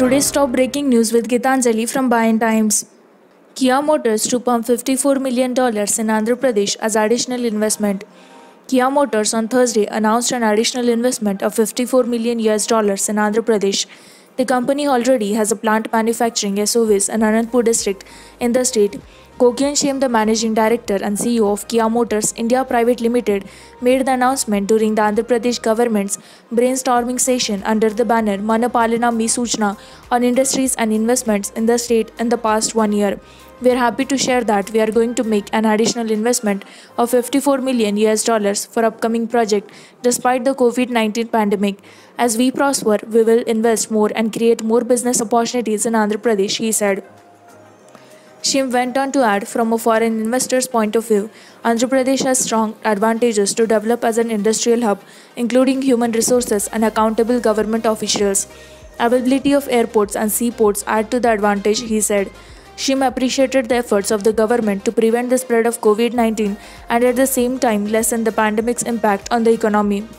Today's top breaking news with Gitanjali from Bayan Times. Kia Motors to pump $54 million in Andhra Pradesh as additional investment. Kia Motors on Thursday announced an additional investment of 54 million US dollars in Andhra Pradesh. The company already has a plant manufacturing SUVs in Anandpur district in the state. Kokian Shem, the managing director and CEO of Kia Motors India Private Limited, made the announcement during the Andhra Pradesh government's brainstorming session under the banner Manapalana Mi Suchna on industries and investments in the state in the past 1 year. We are happy to share that we are going to make an additional investment of 54 million US dollars for upcoming project despite the COVID-19 pandemic. As we prosper, we will invest more and create more business opportunities in Andhra Pradesh, he said. Shim went on to add, from a foreign investor's point of view, Andhra Pradesh has strong advantages to develop as an industrial hub, including human resources and accountable government officials. Availability of airports and seaports add to the advantage, he said. Shim appreciated the efforts of the government to prevent the spread of COVID-19 and at the same time lessen the pandemic's impact on the economy.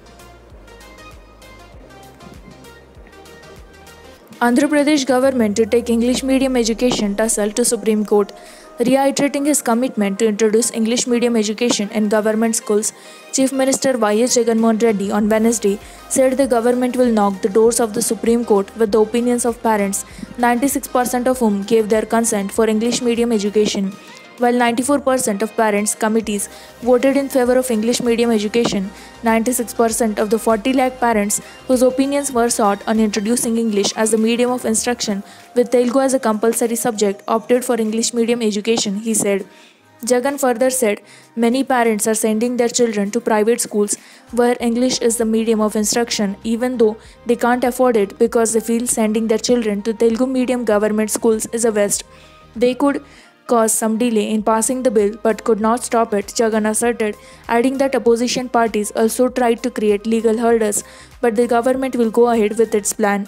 Andhra Pradesh government to take English medium education tussle to Supreme Court. Reiterating his commitment to introduce English medium education in government schools, Chief Minister Y.S. Jagannath Reddy on Wednesday said the government will knock the doors of the Supreme Court with the opinions of parents, 96% of whom gave their consent for English medium education. While 94% of parents' committees voted in favor of English medium education, 96% of the 40 lakh parents whose opinions were sought on introducing English as the medium of instruction with Telugu as a compulsory subject opted for English medium education, he said. Jagan further said, many parents are sending their children to private schools where English is the medium of instruction even though they can't afford it because they feel sending their children to Telugu medium government schools is a waste. They could caused some delay in passing the bill but could not stop it, Jagan asserted, adding that opposition parties also tried to create legal hurdles, but the government will go ahead with its plan.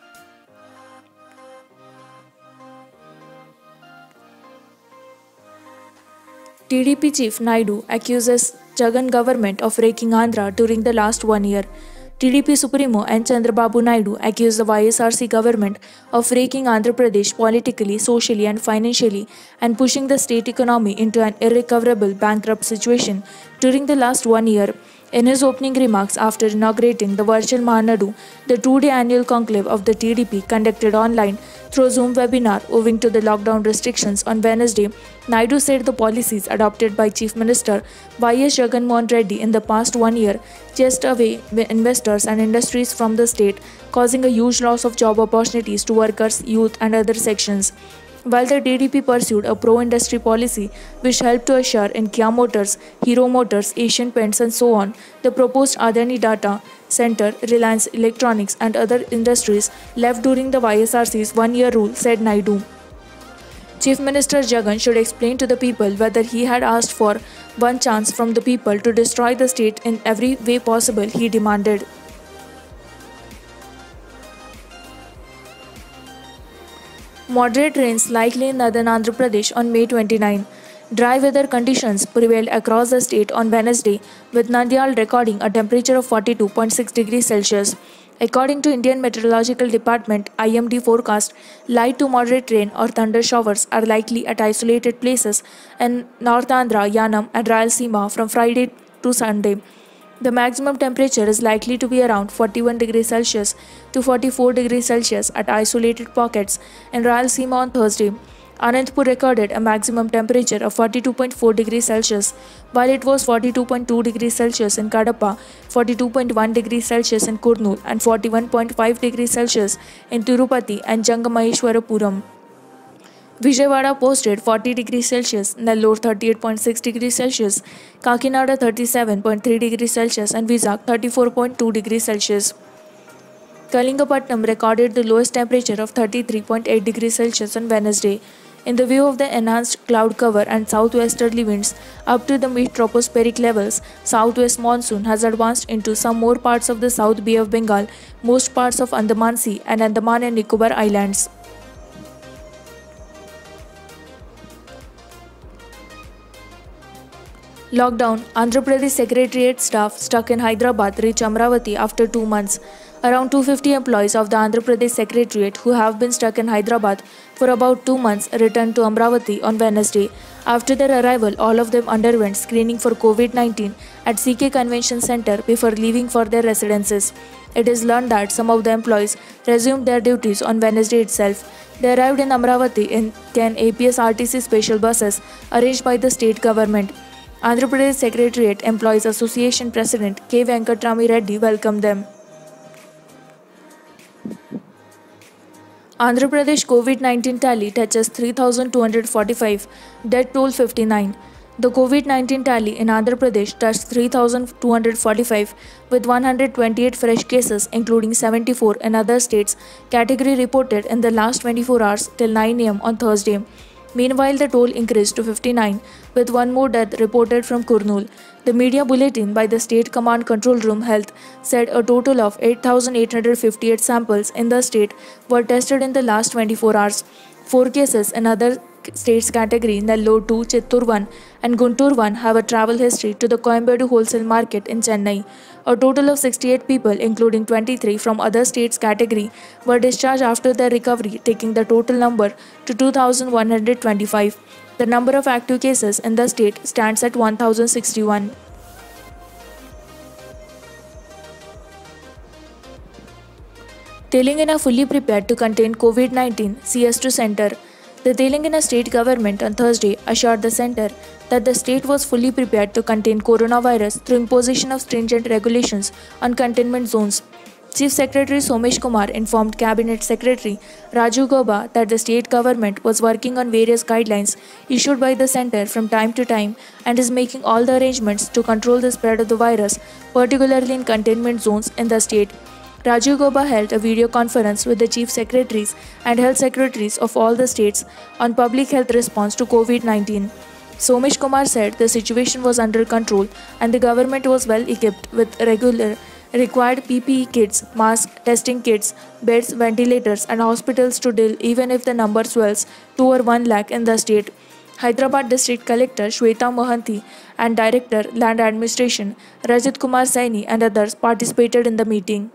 TDP chief Naidu accuses Jagan government of raking Andhra during the last 1 year. TDP Supremo N. Chandrababu Naidu accused the YSRC government of raking Andhra Pradesh politically, socially and financially and pushing the state economy into an irrecoverable bankrupt situation during the last 1 year. In his opening remarks after inaugurating the virtual Mahanadu, the 2-day annual conclave of the TDP conducted online through Zoom webinar owing to the lockdown restrictions on Wednesday, Naidu said the policies adopted by Chief Minister Y.S. Jagannath Reddy in the past 1 year chased away investors and industries from the state, causing a huge loss of job opportunities to workers, youth and other sections. While the TDP pursued a pro-industry policy which helped to assure in Kia Motors, Hero Motors, Asian Paints and so on, the proposed Adani Data Center, Reliance Electronics and other industries left during the YSRC's 1-year rule, said Naidu. Chief Minister Jagan should explain to the people whether he had asked for one chance from the people to destroy the state in every way possible, he demanded. Moderate rains likely in northern Andhra Pradesh on May 29. Dry weather conditions prevailed across the state on Wednesday, with Nandyal recording a temperature of 42.6 degrees Celsius. According to Indian Meteorological Department IMD forecast, light to moderate rain or thunder showers are likely at isolated places in North Andhra, Yanam and Rayalaseema from Friday to Sunday. The maximum temperature is likely to be around 41 degrees Celsius to 44 degrees Celsius at isolated pockets in Rayalaseema on Thursday. Anandpur recorded a maximum temperature of 42.4 degrees Celsius, while it was 42.2 degrees Celsius in Kadapa, 42.1 degrees Celsius in Kurnool, and 41.5 degrees Celsius in Tirupati and Jangameshwarapuram. Vijayawada posted 40 degrees Celsius, Nellore 38.6 degrees Celsius, Kakinada 37.3 degrees Celsius and Vizag 34.2 degrees Celsius. Kalingapatnam recorded the lowest temperature of 33.8 degrees Celsius on Wednesday. In the view of the enhanced cloud cover and southwesterly winds up to the mid-tropospheric levels, southwest monsoon has advanced into some more parts of the South Bay of Bengal, most parts of Andaman Sea and Andaman and Nicobar Islands. Lockdown. Andhra Pradesh Secretariat staff stuck in Hyderabad reach Amravati after 2 months. Around 250 employees of the Andhra Pradesh Secretariat who have been stuck in Hyderabad for about 2 months returned to Amravati on Wednesday. After their arrival, all of them underwent screening for COVID 19 at CK Convention Center before leaving for their residences. It is learned that some of the employees resumed their duties on Wednesday itself. They arrived in Amravati in 10 APSRTC special buses arranged by the state government. Andhra Pradesh Secretariat Employees Association President K. Venkatrami Reddy welcomed them. Andhra Pradesh COVID 19 tally touches 3,245, death toll 59. The COVID 19 tally in Andhra Pradesh touched 3,245 with 128 fresh cases, including 74 in other states, category reported in the last 24 hours till 9 am on Thursday. Meanwhile, the toll increased to 59, with one more death reported from Kurnool. The media bulletin by the State Command Control Room Health said a total of 8,858 samples in the state were tested in the last 24 hours. 4 cases in other states category, Nellore 2, Chittoor 1 and Guntur 1 have a travel history to the Coimbatore wholesale market in Chennai. A total of 68 people, including 23 from other states category, were discharged after their recovery, taking the total number to 2,125. The number of active cases in the state stands at 1,061. Telangana fully prepared to contain COVID 19, CS2 Center. The Telangana state government on Thursday assured the centre that the state was fully prepared to contain coronavirus through imposition of stringent regulations on containment zones. Chief Secretary Somesh Kumar informed Cabinet Secretary Raju Gauba that the state government was working on various guidelines issued by the centre from time to time and is making all the arrangements to control the spread of the virus, particularly in containment zones in the state. Raju Gauba held a video conference with the chief secretaries and health secretaries of all the states on public health response to COVID 19. Somesh Kumar said the situation was under control and the government was well equipped with required PPE kits, masks, testing kits, beds, ventilators, and hospitals to deal even if the number swells to over 1 lakh in the state. Hyderabad District Collector Shweta Mohanty and Director Land Administration Rajat Kumar Saini and others participated in the meeting.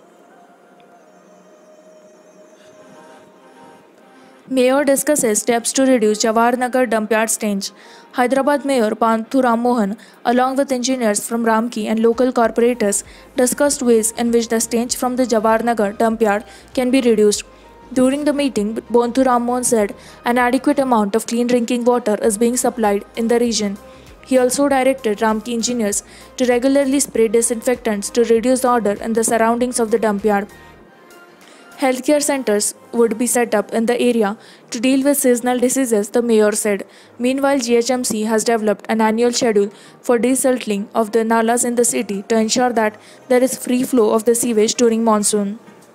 Mayor discusses steps to reduce Jawahar Nagar dumpyard stench. Hyderabad Mayor Panthu Ram Mohan, along with engineers from Ramki and local corporators, discussed ways in which the stench from the Jawahar Nagar dumpyard can be reduced. During the meeting, Panthu Ram Mohan said an adequate amount of clean drinking water is being supplied in the region. He also directed Ramki engineers to regularly spray disinfectants to reduce the odor in the surroundings of the dumpyard. Healthcare centers would be set up in the area to deal with seasonal diseases, the mayor said. Meanwhile, GHMC has developed an annual schedule for desilting of the nalas in the city to ensure that there is free flow of the sewage during monsoon.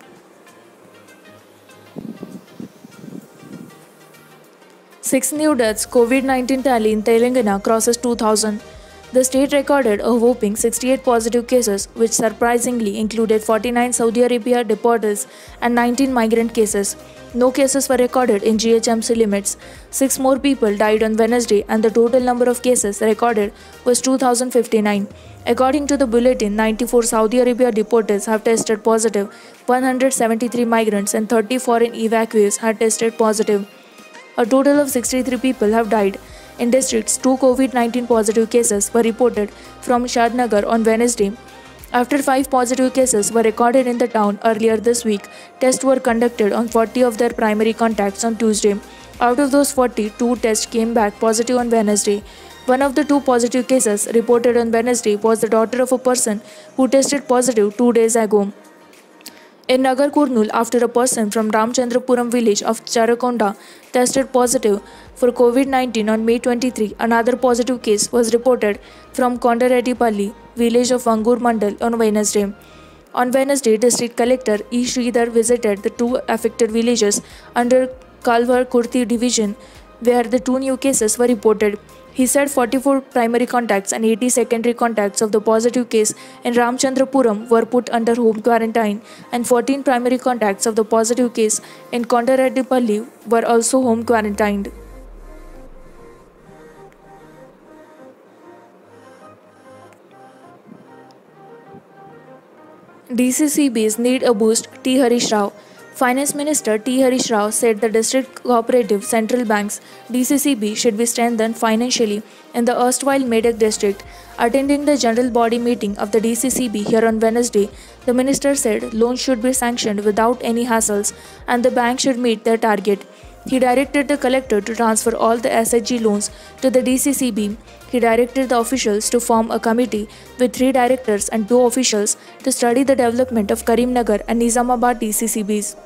Six new deaths, COVID-19 tally in Telangana crosses 2,000. The state recorded a whopping 68 positive cases, which surprisingly included 49 Saudi Arabia deportees and 19 migrant cases. No cases were recorded in GHMC limits. 6 more people died on Wednesday, and the total number of cases recorded was 2,059. According to the bulletin, 94 Saudi Arabia deportees have tested positive, 173 migrants and 30 foreign evacuees had tested positive. A total of 63 people have died. In districts, 2 COVID-19 positive cases were reported from Shadnagar on Wednesday. After 5 positive cases were recorded in the town earlier this week, tests were conducted on 40 of their primary contacts on Tuesday. Out of those 40, 2 tests came back positive on Wednesday. One of the 2 positive cases reported on Wednesday was the daughter of a person who tested positive 2 days ago. In Nagar Kurnool, after a person from Ramchandrapuram village of Charakonda tested positive for COVID-19 on May 23, another positive case was reported from Kondareddipalli, village of Vangur Mandal on Wednesday. On Wednesday, District Collector E. Sridhar visited the 2 affected villages under Kalvar Kurti division, where the 2 new cases were reported. He said 44 primary contacts and 80 secondary contacts of the positive case in Ramchandrapuram were put under home quarantine, and 14 primary contacts of the positive case in Kondareddipalli were also home quarantined. DCCBs need a boost, T. Harish Rao. Finance Minister T. Harish Rao said the district cooperative central banks DCCB should be strengthened financially in the erstwhile Medak district. Attending the general body meeting of the DCCB here on Wednesday, the minister said loans should be sanctioned without any hassles and the bank should meet their target. He directed the collector to transfer all the SHG loans to the DCCB. He directed the officials to form a committee with 3 directors and 2 officials to study the development of Karimnagar and Nizamabad DCCBs.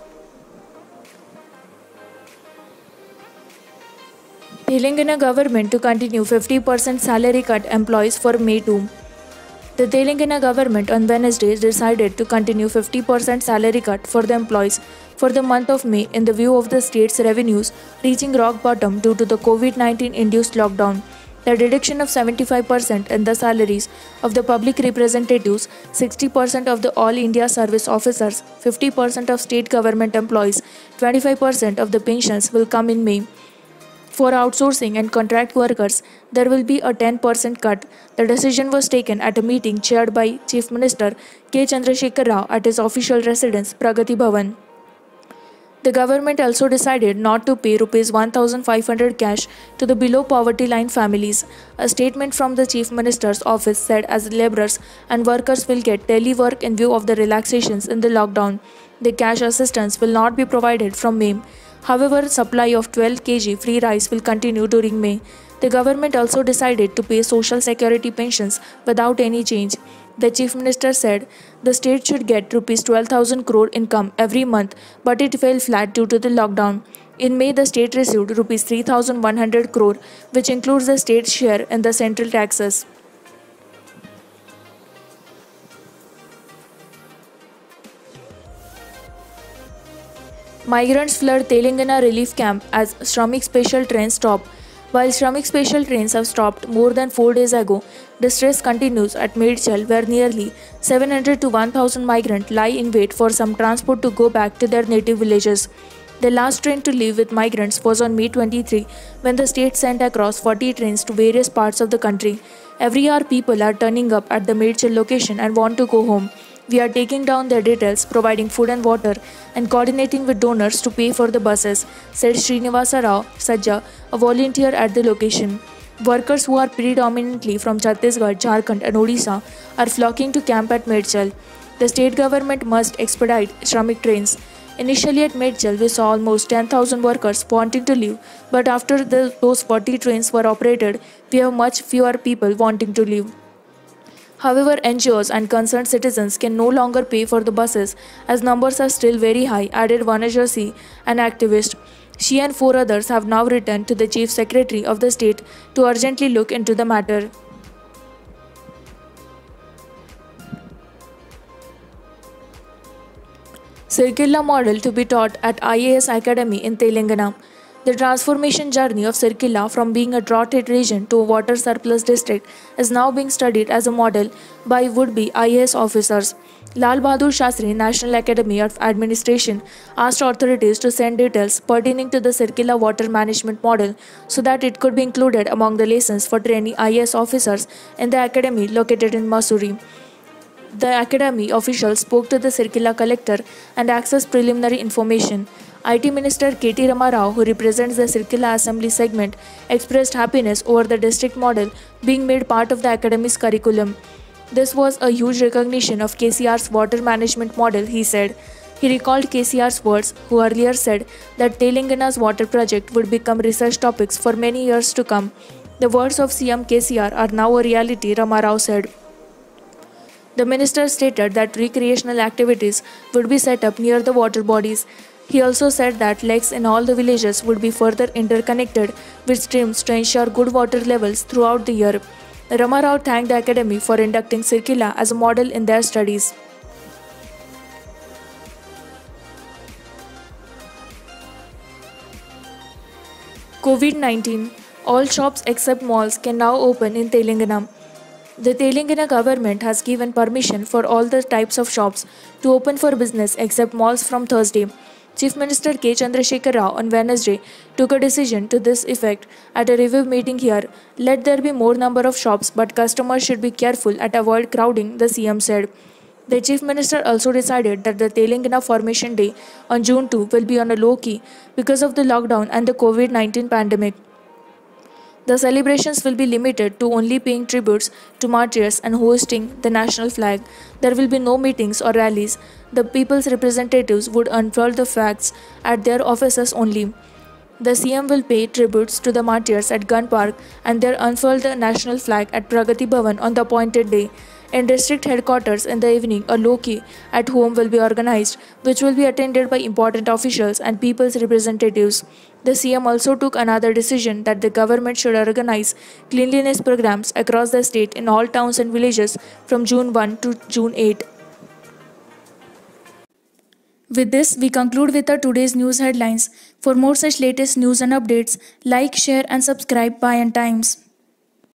Telangana government to continue 50% salary cut employees for May 2. The Telangana government on Wednesday decided to continue 50% salary cut for the employees for the month of May in the view of the state's revenues reaching rock bottom due to the COVID-19 induced lockdown. The reduction of 75% in the salaries of the public representatives, 60% of the All India service officers, 50% of state government employees, 25% of the pensions will come in May. For outsourcing and contract workers, there will be a 10% cut. The decision was taken at a meeting chaired by Chief Minister K. Chandrasekhar Rao at his official residence, Pragati Bhavan. The government also decided not to pay Rs 1,500 cash to the below poverty line families. A statement from the Chief Minister's office said as laborers and workers will get telework in view of the relaxations in the lockdown, the cash assistance will not be provided from May. However, supply of 12 kg free rice will continue during May. The government also decided to pay social security pensions without any change. The Chief Minister said the state should get Rs 12,000 crore income every month, but it fell flat due to the lockdown. In May, the state received Rs 3,100 crore, which includes the state's share in the central taxes. Migrants flood Telangana relief camp as Shramik special trains stop. While Shramik special trains have stopped more than 4 days ago, distress continues at Medchal where nearly 700 to 1,000 migrants lie in wait for some transport to go back to their native villages. The last train to leave with migrants was on May 23 when the state sent across 40 trains to various parts of the country. Every hour people are turning up at the Medchal location and want to go home. We are taking down their details, providing food and water, and coordinating with donors to pay for the buses, said Srinivasa Rao Sajja, a volunteer at the location. Workers who are predominantly from Chhattisgarh, Jharkhand, and Odisha are flocking to camp at Medchal. The state government must expedite Shramik trains. Initially at Medchal, we saw almost 10,000 workers wanting to leave, but after those 40 trains were operated, we have much fewer people wanting to leave. However, NGOs and concerned citizens can no longer pay for the buses as numbers are still very high, added Vanajya C, an activist. She and 4 others have now written to the Chief Secretary of the state to urgently look into the matter. Sirkilla model to be taught at IAS Academy in Telangana. The transformation journey of Sirkilla from being a drought-hit region to a water surplus district is now being studied as a model by would-be IAS officers. Lal Bahadur Shastri National Academy of Administration asked authorities to send details pertaining to the Sirkilla water management model so that it could be included among the lessons for training IAS officers in the academy located in Mussoorie. The academy officials spoke to the Sirkilla collector and accessed preliminary information. IT Minister K.T. Rama Rao, who represents the Sirkilla Assembly segment, expressed happiness over the district model being made part of the academy's curriculum. This was a huge recognition of KCR's water management model, he said. He recalled KCR's words, who earlier said that Telangana's water project would become research topics for many years to come. The words of CM KCR are now a reality, Rama Rao said. The minister stated that recreational activities would be set up near the water bodies. He also said that lakes in all the villages would be further interconnected with streams to ensure good water levels throughout the year. Rama Rao thanked the academy for inducting Sirkilla as a model in their studies. COVID-19. All shops except malls can now open in Telangana. The Telangana government has given permission for all the types of shops to open for business except malls from Thursday. Chief Minister K. Chandrasekhar Rao on Wednesday took a decision to this effect at a review meeting here. Let there be more number of shops, but customers should be careful and avoid crowding, the CM said. The Chief Minister also decided that the Telangana Formation Day on June 2 will be on a low key because of the lockdown and the COVID 19 pandemic. The celebrations will be limited to only paying tributes to martyrs and hosting the national flag. There will be no meetings or rallies. The people's representatives would unfurl the flags at their offices only. The CM will pay tributes to the martyrs at Gun Park and then unfurl the national flag at Pragati Bhavan on the appointed day. In district headquarters in the evening, a low-key at home will be organized, which will be attended by important officials and people's representatives. The CM also took another decision that the government should organize cleanliness programs across the state in all towns and villages from June 1 to June 8. With this, we conclude with our today's news headlines. For more such latest news and updates, like, share and subscribe Pi and Times.